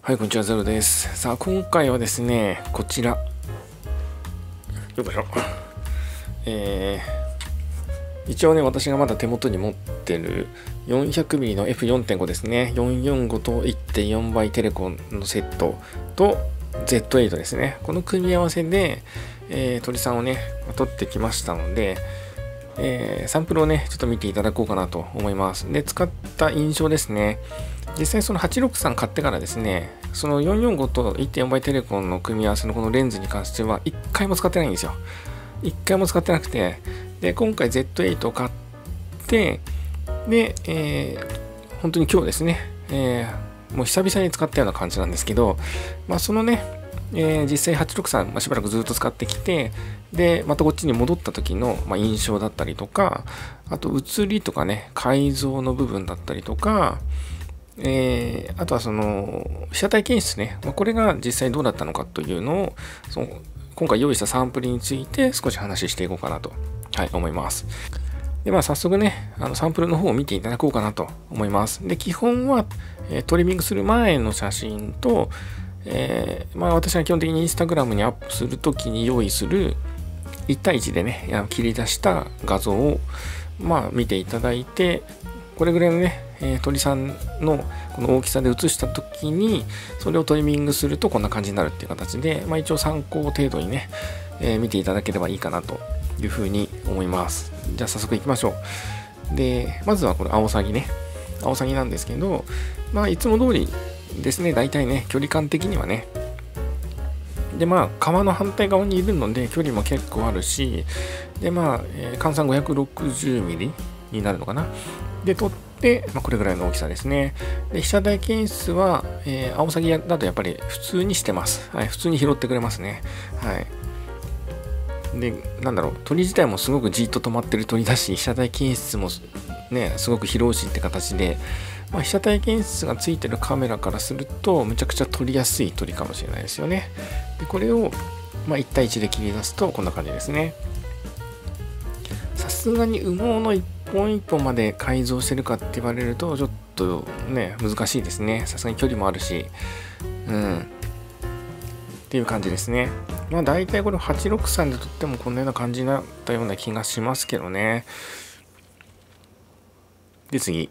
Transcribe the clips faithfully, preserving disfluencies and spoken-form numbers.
はい、こんにちは、ゼロです。さあ、今回はですね、こちら。よいしょ。えー、一応ね、私がまだ手元に持ってる よんひゃくミリ の エフよんてんご ですね。よんひゃくよんじゅうごと いってんよん 倍テレコンのセットと ゼットエイト ですね。この組み合わせで、えー、鳥さんをね、取ってきましたので、えー、サンプルをね、ちょっと見ていただこうかなと思います。で、使った印象ですね。実際そのはちろくさん買ってからですね、そのよんひゃくよんじゅうごと いってんよん 倍テレコンの組み合わせのこのレンズに関しては一回も使ってないんですよ。一回も使ってなくて、で、今回 ゼットエイト を買って、で、えー、本当に今日ですね、えー、もう久々に使ったような感じなんですけど、まあそのね、えー、実際はちろくさん、まあ、しばらくずっと使ってきて、で、またこっちに戻った時の、まあ、印象だったりとか、あと写りとかね、改造の部分だったりとか、えー、あとはその被写体検出ね、まあ、これが実際どうだったのかというのをその今回用意したサンプルについて少し話していこうかなと、はい、思います。で、まあ早速ね、あのサンプルの方を見ていただこうかなと思います。で、基本は、えー、トリミングする前の写真と、えー、まあ私は基本的にインスタグラムにアップするときに用意するいち対いちでね、切り出した画像をまあ見ていただいて、これぐらいのね、えー、鳥さんのこの大きさで写した時にそれをトリミングするとこんな感じになるっていう形で、まあ、一応参考程度にね、えー、見ていただければいいかなというふうに思います。じゃあ早速いきましょう。で、まずはこのアオサギね、アオサギなんですけど、まあいつも通りですね、大体ね、距離感的にはね、でまあ川の反対側にいるので距離も結構あるし、でまあ、えー、換算 ごひゃくろくじゅうミリ になるのかな。で撮って、まあ、これぐらいの大きさですね。で被写体検出は、えー、アオサギだとやっぱり普通にしてます。はい、普通に拾ってくれますね。はい。で、なんだろう、鳥自体もすごくじっと止まってる鳥だし、被写体検出もね、すごく拾うしって形で、まあ、被写体検出がついてるカメラからすると、むちゃくちゃ撮りやすい鳥かもしれないですよね。で、これを、まあ、いち対いちで切り出すと、こんな感じですね。さすがに羽毛の一本一本まで改造してるかって言われると、ちょっとね、難しいですね。さすがに距離もあるし、うん。っていう感じですね。まあ大体これはちろくさんで撮ってもこんなような感じになったような気がしますけどね。で、次。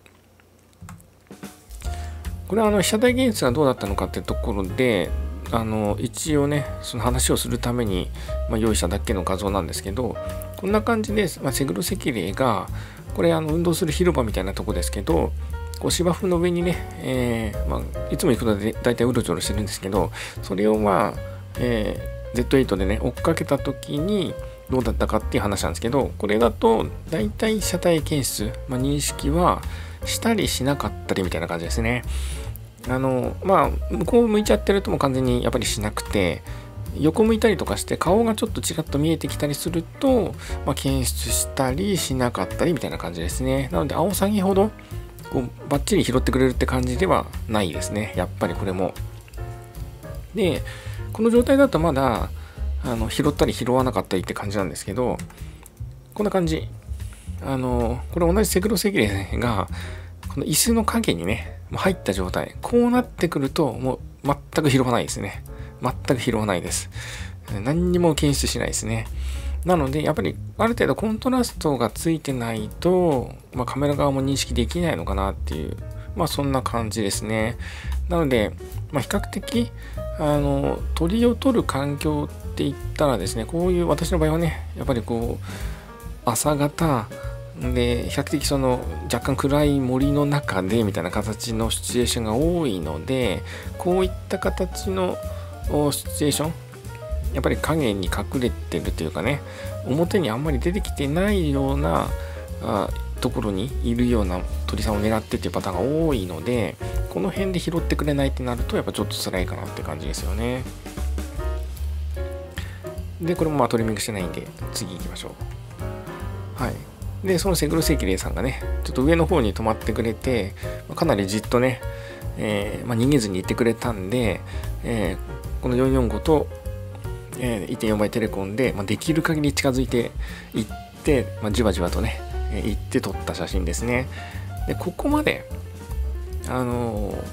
これはあの被写体検出がどうだったのかってところで、あの一応ね、その話をするために、まあ、用意しただけの画像なんですけど、こんな感じで、まあ、セグロセキレイが、これあの運動する広場みたいなとこですけど、こう芝生の上にね、えーまあ、いつも行くのでだいたいうろちょろしてるんですけど、それをまあ、えー、ゼットエイト でね、追っかけた時にどうだったかっていう話なんですけど、これだとだいたい被写体検出、まあ、認識はしたりしなかったりみたいな感じですね。あのまあ向こう向いちゃってるとも完全にやっぱりしなくて、横向いたりとかして顔がちょっとちらっと見えてきたりすると、まあ、検出したりしなかったりみたいな感じですね。なのでアオサギほどこうバッチリ拾ってくれるって感じではないですね、やっぱりこれも。でこの状態だとまだあの拾ったり拾わなかったりって感じなんですけど、こんな感じ。あのこれ同じセグロセキレイがこの椅子の影にね入った状態、こうなってくるともう全く拾わないですね。全く拾わないです。何にも検出しないですね。なのでやっぱりある程度コントラストがついてないと、まあ、カメラ側も認識できないのかなっていう、まあそんな感じですね。なので、まあ、比較的あの鳥を撮る環境って言ったらですね、こういう私の場合はね、やっぱりこう朝方で比較的その若干暗い森の中でみたいな形のシチュエーションが多いので、こういった形のシチュエーション、やっぱり影に隠れてるというかね、表にあんまり出てきてないようなあところにいるような鳥さんを狙ってっていうパターンが多いので、この辺で拾ってくれないってなるとやっぱちょっと辛いかなって感じですよね。でこれもまあトリミングしてないんで次行きましょう。はい。でそのセグロセキレイさんがねちょっと上の方に止まってくれて、かなりじっとね、えーまあ、逃げずに行ってくれたんで、えー、このよんひゃくよんじゅうごと、えー、いってんよん 倍テレコンで、まあ、できる限り近づいていって、まあ、じわじわとね、えー、行って撮った写真ですね。でここまであのー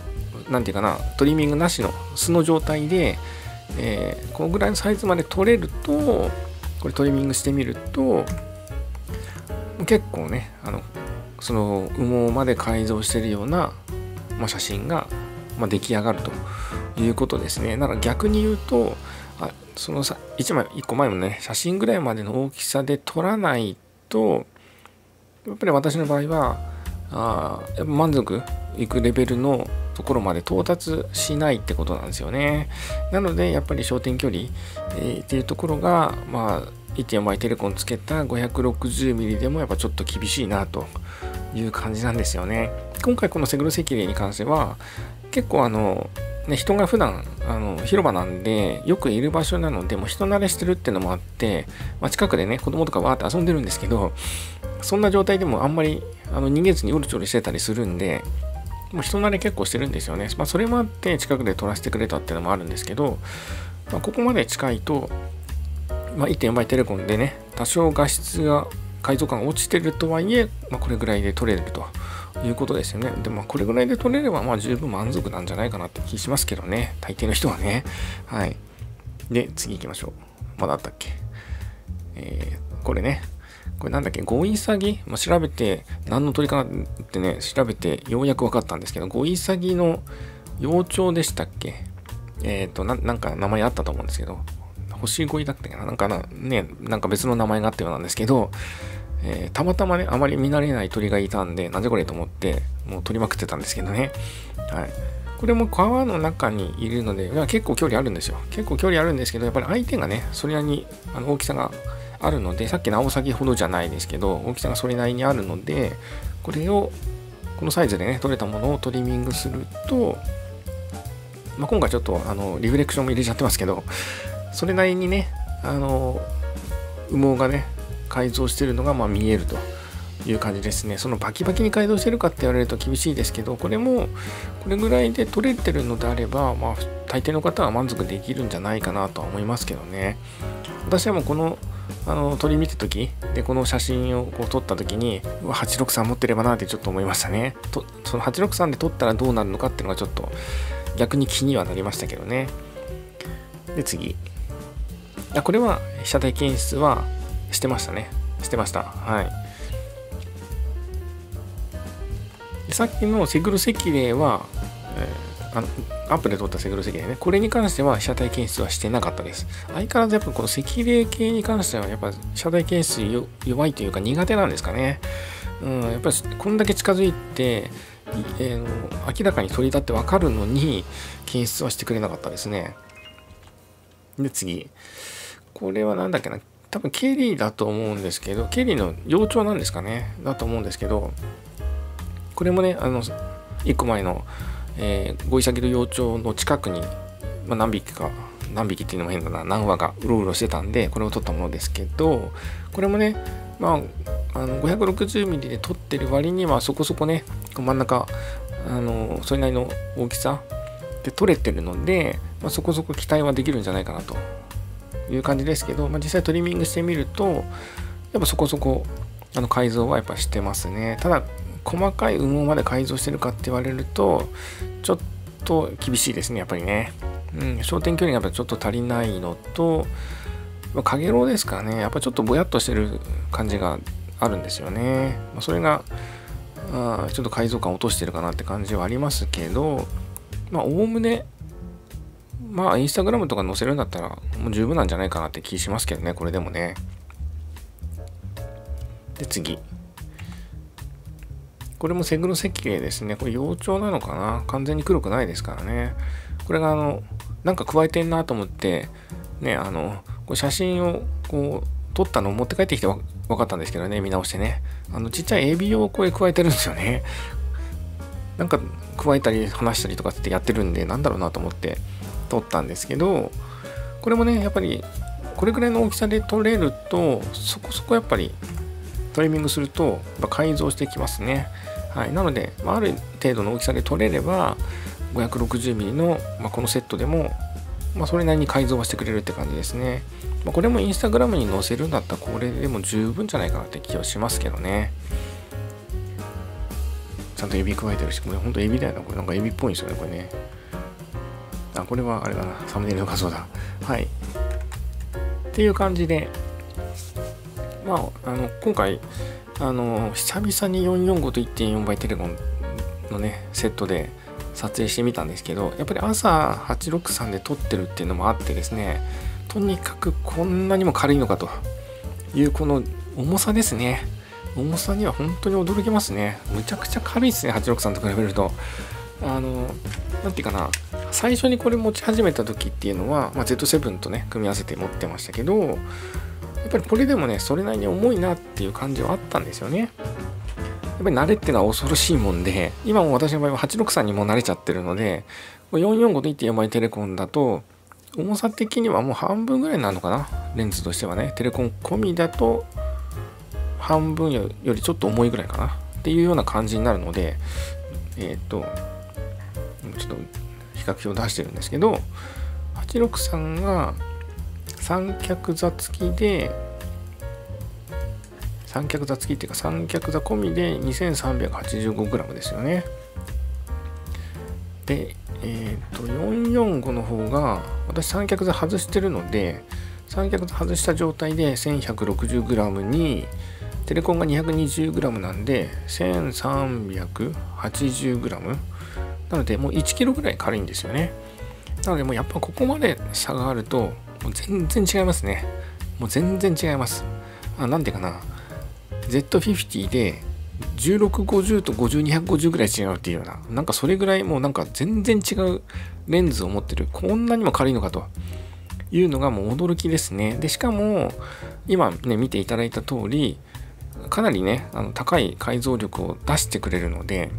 なんていうかな、トリミングなしの素の状態で、えー、このぐらいのサイズまで取れると、これトリミングしてみると結構ね、あのその羽毛まで改造しているような、まあ、写真が、まあ、出来上がるということですね。だから逆に言うと、あそのさいちまいいっこまえのね写真ぐらいまでの大きさで撮らないと、やっぱり私の場合はあやっぱ満足いくレベルのところまで到達しないってことなんですよね。なのでやっぱり焦点距離、えー、っていうところが、まあ いってんよん 倍テレコンつけた ごひゃくろくじゅうミリ でもやっぱちょっと厳しいなという感じなんですよね。今回このセグロセキレイに関しては結構あの、ね、人が普段あの広場なんでよくいる場所なので、もう人慣れしてるっていうのもあって、まあ、近くでね子供とかわーって遊んでるんですけど、そんな状態でもあんまりあの逃げずにうろちょろしてたりするんで、もう人慣れ結構してるんですよね。まあ、それもあって近くで撮らせてくれたっていうのもあるんですけど、まあ、ここまで近いと、まあ、いってんよん 倍テレコンでね多少画質が解像感が落ちてるとはいえ、まあ、これぐらいで撮れるということですよね。でもこれぐらいで撮れればまあ十分満足なんじゃないかなって気しますけどね、大抵の人はね。はい。で次行きましょう。まだあったっけ。えー、これねこれなんだっけ、ゴイサギ、まあ、調べて何の鳥かなってね調べてようやく分かったんですけど、ゴイサギの幼鳥でしたっけ。えっ、ー、とななんか名前あったと思うんですけど、星ゴイだったっけな、なんかなねなんか別の名前があったようなんですけど、えー、たまたまねあまり見慣れない鳥がいたんで、なんじゃこれと思ってもう撮りまくってたんですけどね。はい。これも川の中にいるので、いや結構距離あるんですよ。結構距離あるんですけど、やっぱり相手がねそれなりにあの大きさがあるので、さっきのアオサギほどじゃないですけど大きさがそれなりにあるので、これをこのサイズでね取れたものをトリミングすると、まあ、今回ちょっとあのリフレクションも入れちゃってますけど、それなりにねあの羽毛がね改造してるのがまあ見えるという感じですね。そのバキバキに改造してるかって言われると厳しいですけど、これもこれぐらいで取れてるのであれば、まあ大抵の方は満足できるんじゃないかなとは思いますけどね。私はもうこのあの鳥見た時でこの写真をこう撮った時に、うわはちろくさん持ってればなってちょっと思いましたね。とそのはちろくさんで撮ったらどうなるのかっていうのがちょっと逆に気にはなりましたけどね。で次、あこれは被写体検出はしてましたね。してました。はい。さっきのセグロセキレイは、えー、あのアップで撮ったセグロセキレイね、これに関しては被写体検出はしてなかったです。相変わらずやっぱこのセキレイ系に関してはやっぱ被写体検出弱いというか苦手なんですかね。うん、やっぱりこんだけ近づいて、えー、明らかに鳥だって分かるのに検出はしてくれなかったですね。で次、これはなんだっけな、多分ケリーだと思うんですけど、ケリーの幼鳥なんですかね、だと思うんですけど、これもねあのいっこまえの、えー、ゴイサギの幼鳥の近くに、まあ、何匹か何匹っていうのも変だな、何羽がうろうろしてたんでこれを撮ったものですけど、これもねまああの ごひゃくろくじゅうミリ で撮ってる割にはそこそこね真ん中あのそれなりの大きさで撮れてるので、まあ、そこそこ期待はできるんじゃないかなという感じですけど、まあ、実際トリミングしてみるとやっぱそこそこあの改造はやっぱしてますね。ただ細かい羽毛まで改造してるかって言われるとちょっと厳しいですね、やっぱりね。うん、焦点距離がやっぱちょっと足りないのと、まあ、かげろうですからね、やっぱちょっとぼやっとしてる感じがあるんですよね。まあ、それがあちょっと改造感落としてるかなって感じはありますけど、まあおおむねまあインスタグラムとか載せるんだったらもう十分なんじゃないかなって気しますけどね、これでもね。で次、これもセグロセキレイですね。これ幼鳥なのかな、完全に黒くないですからね。これがあのなんか加えてんなと思ってね、あのこれ写真をこう撮ったのを持って帰ってきて分かったんですけどね、見直してね、あのちっちゃいエビをこれ加えてるんですよね。なんか加えたり離したりとかってやってるんで、なんだろうなと思って撮ったんですけど、これもねやっぱりこれぐらいの大きさで撮れるとそこそこやっぱりトリミングするとやっぱ改造してきますね。はい、なので、まあ、ある程度の大きさで撮れれば ごひゃくろくじゅうミリ の、まあ、このセットでも、まあ、それなりに改造はしてくれるって感じですね。まあ、これもインスタグラムに載せるんだったらこれでも十分じゃないかなって気はしますけどね。 ちゃんとエビ加えてるし、これほんとエビだよな。これなんかエビっぽいんですよね、これね。あ、これはあれだな。サムネイルの画像だ。はい。っていう感じで、まあ、あの、今回、あの、久々によんよんごと いってんよん 倍テレコンのね、セットで撮影してみたんですけど、やっぱり朝はちろくさんで撮ってるっていうのもあってですね、とにかくこんなにも軽いのかというこの重さですね。重さには本当に驚きますね。むちゃくちゃ軽いですね、はちろくさんと比べると。あの、なんていうかな、最初にこれ持ち始めた時っていうのは、まあ、ゼットセブン とね、組み合わせて持ってましたけど、やっぱりこれでもね、それなりに重いなっていう感じはあったんですよね。やっぱり慣れっていうのは恐ろしいもんで、今も私の場合ははちろくさんにも慣れちゃってるので、よんよんごと いってんよん 倍テレコンだと、重さ的にはもう半分ぐらいになるのかな、レンズとしてはね。テレコン込みだと半分よりちょっと重いぐらいかなっていうような感じになるので、えっとちょっと比較表を出してるんですけど、はちろくさんが三脚座付きで、三脚座付きっていうか三脚座込みで にせんさんびゃくはちじゅうごグラム ですよね。で、えっとよんよんごの方が私三脚座外してるので、三脚座外した状態で せんひゃくろくじゅうグラム にテレコンが にひゃくにじゅうグラム なんで せんさんびゃくはちじゅうグラム なのでもういちキロぐらい軽いんですよね。なのでもうやっぱここまで差があるともう全然違いますね。もう全然違います。あ、なんていうかな、 ゼットフィフティー でじゅうろくごじゅうとごじゅうにひゃくごじゅうぐらい違うっていうような、なんかそれぐらいもうなんか全然違うレンズを持ってる、こんなにも軽いのかというのがもう驚きですね。でしかも今ね見ていただいた通り、かなりねあの高い解像力を出してくれるので、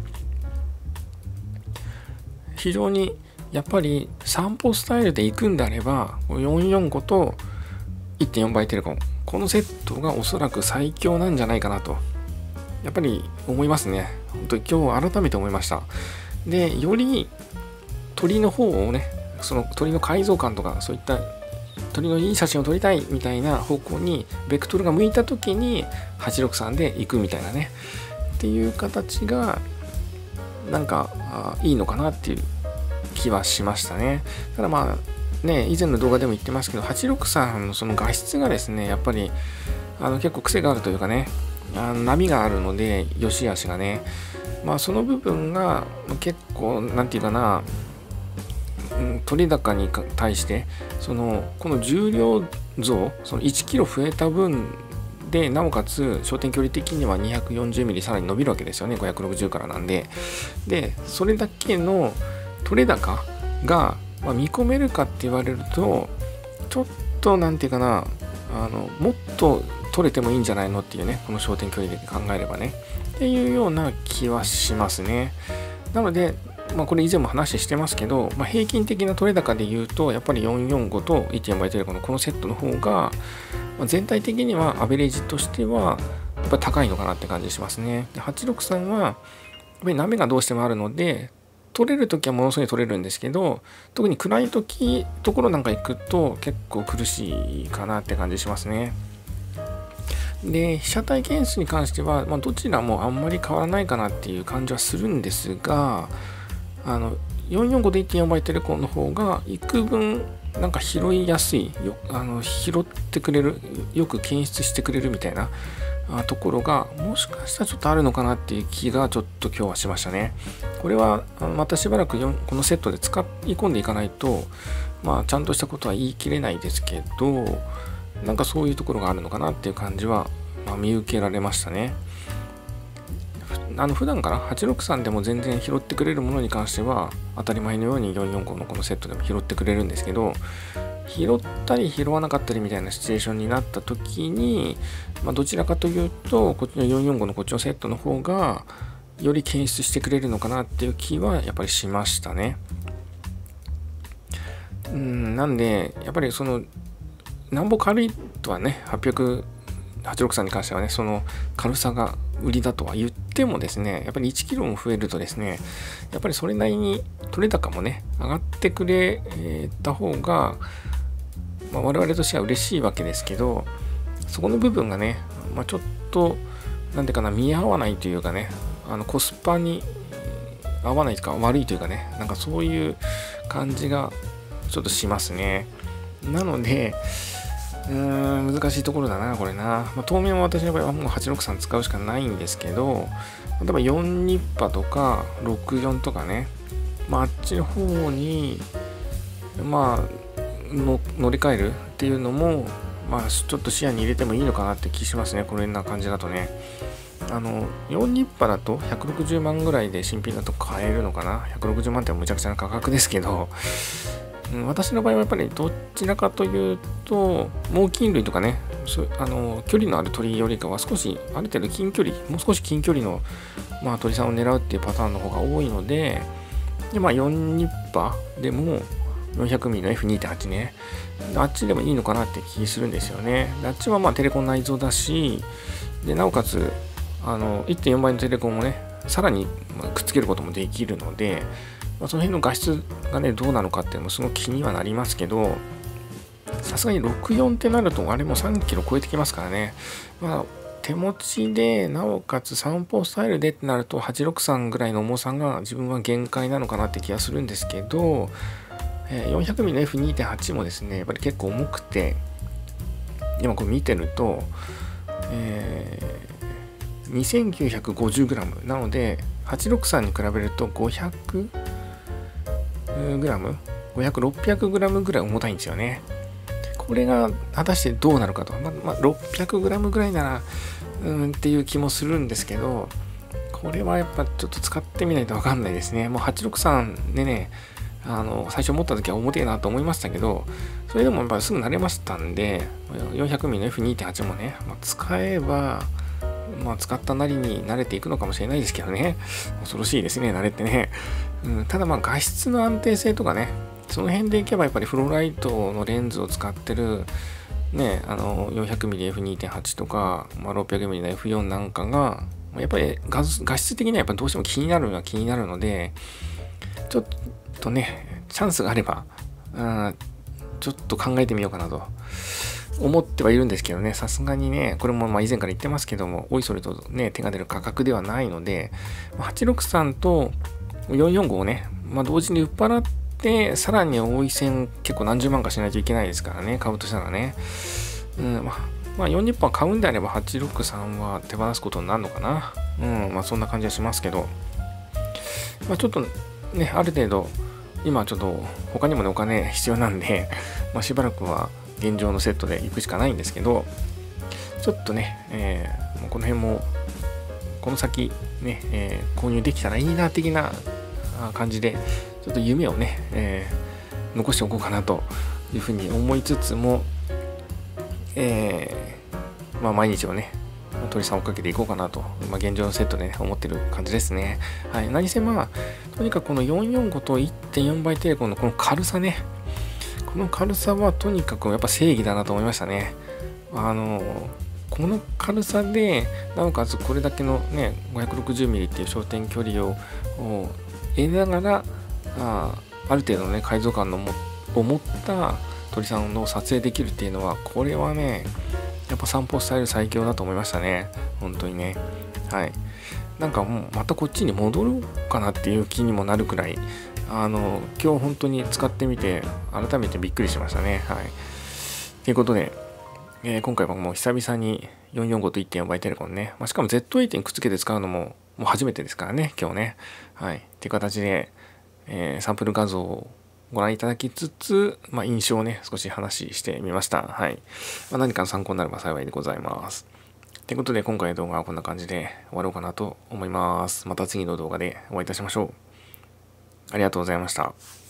非常にやっぱり散歩スタイルで行くんであればよんよんごと いってんよん 倍テレコン、このセットがおそらく最強なんじゃないかなとやっぱり思いますね。本当に今日改めて思いました。で、より鳥の方をね、その鳥の解像感とかそういった鳥のいい写真を撮りたいみたいな方向にベクトルが向いた時にはちろくさんで行くみたいなねっていう形がなんかあいいのかなっていう気はしましたね。ただまあね、以前の動画でも言ってますけど、はちろくさんのその画質がですね、やっぱりあの結構癖があるというかね、あの波があるので、良し悪しがね、まあその部分が結構なんていうかな、取れ高に対してそのこの重量増、そのいちキロ増えた分で、なおかつ焦点距離的には にひゃくよんじゅうミリ さらに伸びるわけですよね。ごひゃくろくじゅうからなんで、でそれだけの取れ高が、まあ、見込めるかって言われるとちょっとなんていうかな、あのもっと取れてもいいんじゃないのっていうね、この焦点距離で考えればねっていうような気はしますね。なのでまあ、これ以前も話してますけど、まあ、平均的な取れ高で言うとやっぱりよんよんごと いってんよん 倍テレコンのこのセットの方が、まあ、全体的にはアベレージとしてはやっぱり高いのかなって感じしますね。ではちろくさんはやっぱり波がどうしてもあるので、取れるときはものすごい取れるんですけど、特に暗い時ところなんか行くと結構苦しいかなって感じしますね。で被写体件数に関しては、まあ、どちらもあんまり変わらないかなっていう感じはするんですが、あのよんよんごで いってんよん 倍テレコンの方が幾分なんか拾いやすいよ、あの拾ってくれる、よく検出してくれるみたいなところがもしかしたらちょっとあるのかなっていう気がちょっと今日はしましたね。これはまたしばらくこのセットで使い込んでいかないと、まあちゃんとしたことは言い切れないですけど、なんかそういうところがあるのかなっていう感じは、まあ、見受けられましたね。あの普段からはちろくさんでも全然拾ってくれるものに関しては当たり前のようによんよんごのこのセットでも拾ってくれるんですけど、拾ったり拾わなかったりみたいなシチュエーションになった時に、まあ、どちらかというとこっちのよんよんごのこっちのセットの方がより検出してくれるのかなっていう気はやっぱりしましたね。うんなんでやっぱりそのなんぼ軽いとはね、はっぴゃくはちろくさんに関してはね、その軽さが売りだとは言ってもですね、やっぱりいちキロも増えるとですね、やっぱりそれなりに取れ高もね上がってくれた方が、まあ、我々としては嬉しいわけですけど、そこの部分がね、まあ、ちょっとなんていうかな、見合わないというかね、ああのコスパに合わないというか悪いというかね、なんかそういう感じがちょっとしますね。なのでうーん難しいところだなこれな、まあ、当面は私の場合はもうはちろくさん使うしかないんですけど、例えばよんニッパとかろくよんとかね、まあ、あっちの方にまあの乗り換えるっていうのもまあちょっと視野に入れてもいいのかなって気しますね。これな感じだとね、あのよんニッパだとひゃくろくじゅうまんぐらいで新品だと買えるのかな。ひゃくろくじゅうまんってむちゃくちゃな価格ですけど、うん、私の場合はやっぱりどちらかというと猛禽類とかね、あの距離のある鳥よりかは少しある程度近距離、もう少し近距離の、まあ、鳥さんを狙うっていうパターンの方が多いので、でまあ、よんニッパでもよんひゃくミリの エフにてんはち ね、あっちでもいいのかなって気するんですよね。あっちはまあテレコン内蔵だし、でなおかつあの いってんよん 倍のテレコンもねさらにくっつけることもできるので、まあ、その辺の画質がねどうなのかっていうのもすごく気にはなりますけど、さすがにろくよんってなるとあれもさんキロ超えてきますからね。まあ手持ちでなおかつ散歩スタイルでってなるとはちろくさんぐらいの重さが自分は限界なのかなって気がするんですけど、よんひゃくミリの エフにてんはち もですねやっぱり結構重くて、今これ見てると、えー、にせんきゅうひゃくごじゅうグラム なのではちろくさんに比べると ごひゃくグラム ごひゃく、ろっぴゃくグラム ぐらい重たいんですよね。これが果たしてどうなるかと、ままあ、ろっぴゃくグラム ぐらいならうんっていう気もするんですけど、これはやっぱちょっと使ってみないと分かんないですね。もうはちろくさんでね、あの最初持った時は重てえなと思いましたけど、それでもやっぱりすぐ慣れましたんで、よんひゃくミリの エフにてんはち もね、まあ、使えば、まあ、使ったなりに慣れていくのかもしれないですけどね。恐ろしいですね、慣れってね。うん、ただまあ画質の安定性とかね、その辺でいけばやっぱりフローライトのレンズを使ってるね、あの よんひゃくミリエフにてんはち とか、まあ、ろっぴゃくミリの エフよん なんかがやっぱり 画, 画質的にはやっぱどうしても気になるのは気になるので、ちょっとねチャンスがあれば、うん、ちょっと考えてみようかなと思ってはいるんですけどね、さすがにねこれもまあ以前から言ってますけども、おいそれとね手が出る価格ではないので、はちろくさんとよんひゃくよんじゅうごをね、まあ、同時に売っ払ってでさらに多い線結構何十万かしないといけないですからね、買うとしたらね、うんまあ、まあよんニッパー買うんであればはちろくさんは手放すことになるのかな、うんまあそんな感じはしますけど、まあ、ちょっとねある程度今ちょっと他にもねお金必要なんで、まあ、しばらくは現状のセットで行くしかないんですけど、ちょっとね、えー、もうこの辺もこの先ね、えー、購入できたらいいな的な感じでちょっと夢をね、えー、残しておこうかなというふうに思いつつも、えー、まあ毎日をね鳥さんを追っかけていこうかなと、まあ、現状のセットで、ね、思ってる感じですね。はい、何せまあとにかくこのよんひゃくよんじゅうごと いってんよん 倍テレコンのこの軽さね、この軽さはとにかくやっぱ正義だなと思いましたね。あのこの軽さでなおかつこれだけのね ごひゃくろくじゅうミリ っていう焦点距離を得ながらあ, ある程度のね解像感のもを持った鳥さんを撮影できるっていうのは、これはねやっぱ散歩スタイル最強だと思いましたね、本当にね。はい、なんかもうまたこっちに戻ろうかなっていう気にもなるくらい、あの今日本当に使ってみて改めてびっくりしましたね。はい、ということで、えー、今回はもう久々によんひゃくよんじゅうごと いってんよん 倍テレコンね、まあ、しかも ゼットエイト にくっつけて使うのももう初めてですからね今日ね。はい、っていう形でえー、サンプル画像をご覧いただきつつ、まあ、印象をね少し話してみました。はい、まあ、何かの参考になれば幸いでございます。ということで今回の動画はこんな感じで終わろうかなと思います。また次の動画でお会いいたしましょう。ありがとうございました。